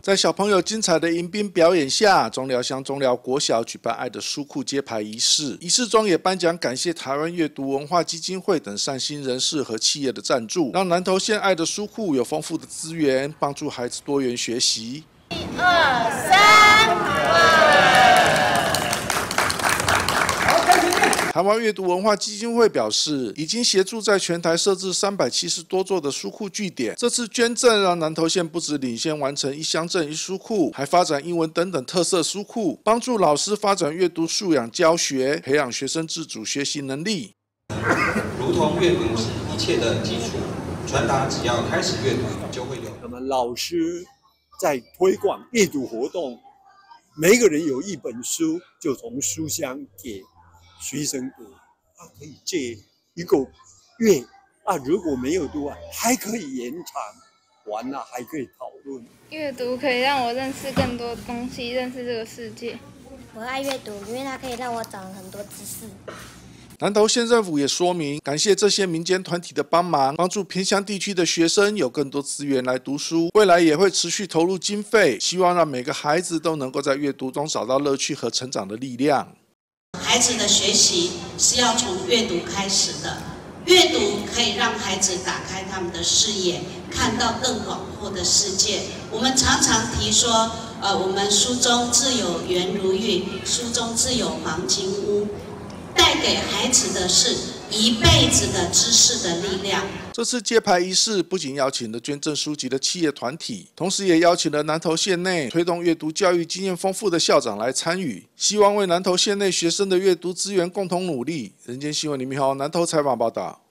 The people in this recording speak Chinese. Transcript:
在小朋友精彩的迎宾表演下，中寮乡中寮国小举办爱的书库揭牌仪式，仪式中也颁奖感谢台湾阅读文化基金会等善心人士和企业的赞助，让南投县爱的书库有丰富的资源，帮助孩子多元学习。1、2、3，台湾阅读文化基金会表示，已经协助在全台设置370多座的书库据点。这次捐赠让南投县不止领先完成一乡镇一书库，还发展英文等等特色书库，帮助老师发展阅读素养教学，培养学生自主学习能力。 如同阅读是一切的基础，传达只要开始阅读就会有。 那么老师在推广阅读活动，每一个人有一本书，就从书箱给学生读，可以借一个月如果没有读完，还可以延长，完了还可以讨论。 阅读可以让我认识更多东西，认识这个世界。 我爱阅读，因为它可以让我长很多知识。 南投县政府也说明，感谢这些民间团体的帮忙，帮助偏乡地区的学生有更多资源来读书。未来也会持续投入经费，希望让每个孩子都能够在阅读中找到乐趣和成长的力量。 孩子的学习是要从阅读开始的，阅读可以让孩子打开他们的视野，看到更广阔的世界。我们常常提说，我们书中自有颜如玉，书中自有黄金屋，带给孩子的是一辈子的知识的力量。 这次揭牌仪式不仅邀请了捐赠书籍的企业团体，同时也邀请了南投县内推动阅读教育经验丰富的校长来参与，希望为南投县内学生的阅读资源共同努力。人间新闻林明豪南投采访报道。